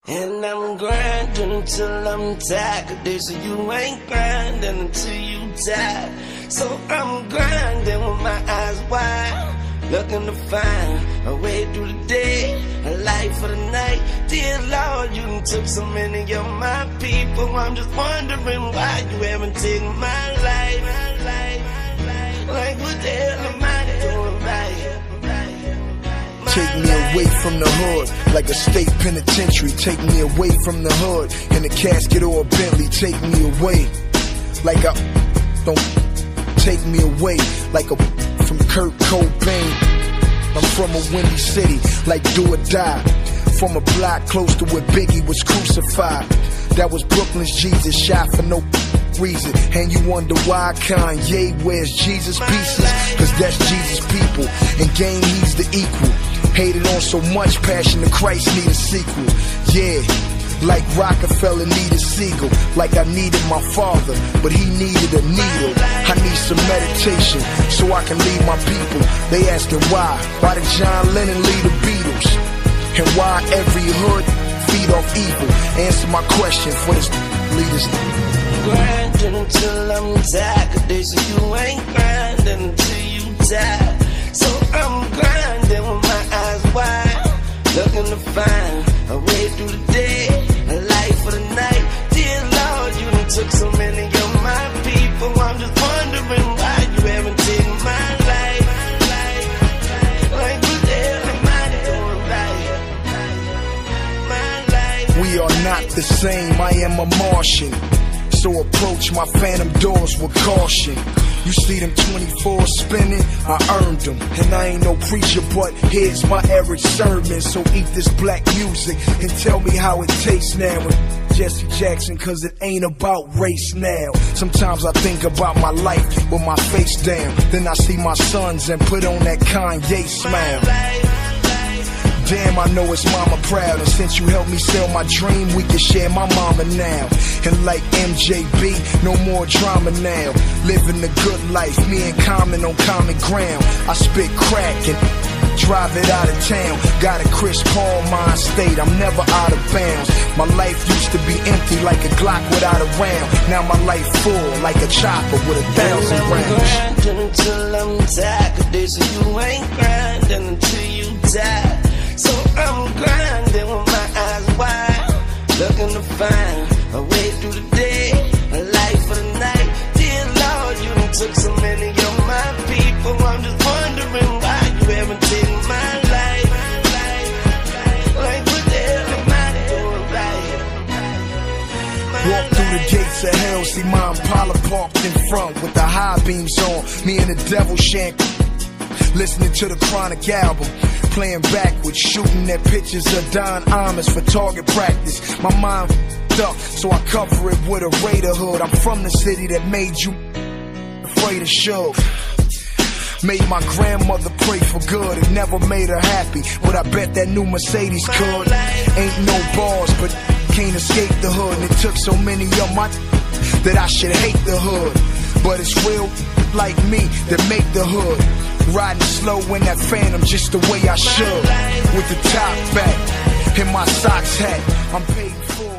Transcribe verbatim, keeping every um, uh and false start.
And I'm grinding until I'm tired, 'cause they say you ain't grinding until you die. So I'm grinding with my eyes wide, looking to find a way through the day, a light for the night. Dear Lord, you done took so many of my people. I'm just wondering why you haven't taken my life. Like what the hell am I doing right? Take me away from the hood, like a state penitentiary. Take me away from the hood, in a casket or a Bentley. Take me away, like I don't. Take me away, like a from Kurt Cobain. I'm from a windy city, like do or die. From a block close to where Biggie was crucified. That was Brooklyn's Jesus, shot for no reason. And you wonder why Kanye wears Jesus pieces? Cause that's Jesus' people, and game he's the equal. Hated on so much, Passion of Christ need a sequel. Yeah, like Rockefeller needed Siegel. Like I needed my father, but he needed a needle. I need some meditation, so I can lead my people. They asking why, why did John Lennon lead the Beatles? And why every hood feed off evil? Answer my question for this leaders. Grinding until I'm tired, 'cause they say you ain't grinding until you die. So I'm grinding with my eyes wide, looking to find a way through the day, a light for the night. Dear Lord, you done took so many of my people. I'm just wondering why you haven't taken my life. Like what the hell am I doing right? My life. We are not the same, I am a Martian. So approach my phantom doors with caution. You see them twenty-four spinning, I earned them. And I ain't no preacher, but here's my Eric sermon. So eat this black music and tell me how it tastes now. And Jesse Jackson, cause it ain't about race now. Sometimes I think about my life with my face down. Then I see my sons and put on that Kanye smile. Damn, I know it's mama proud. And since you helped me sell my dream, we can share my mama now. And like M J B, no more drama now. Living the good life, me and Common on common ground. I spit crack and drive it out of town. Got a Chris Paul mind state, I'm never out of bounds. My life used to be empty like a Glock without a round. Now my life full like a chopper with a thousand rounds. I'm grinding until I'm tired, 'cause they say you ain't grinding until you die. So I'm grinding with my eyes wide, looking to find a way through the day, a light for the night. Dear Lord, you done took so many of my people. I'm just wondering why you haven't taken my life. Like what the hell am I doing right? Walk through the gates of hell, see my Impala parked in front with the high beams on. Me and the devil shank, listening to the Chronic album. Playing backwards, shooting at pictures of Don Imus for target practice. My mind f***ed up, so I cover it with a Raider hood. I'm from the city that made you afraid of Suge. Made my grandmother pray for good. It never made her happy, but I bet that new Mercedes could. Ain't no bars, but can't escape the hood. And it took so many of my that I should hate the hood. But it's real like me that make the hood. Riding slow in that Phantom just the way I should. With the top back and my socks hat, I'm paid for.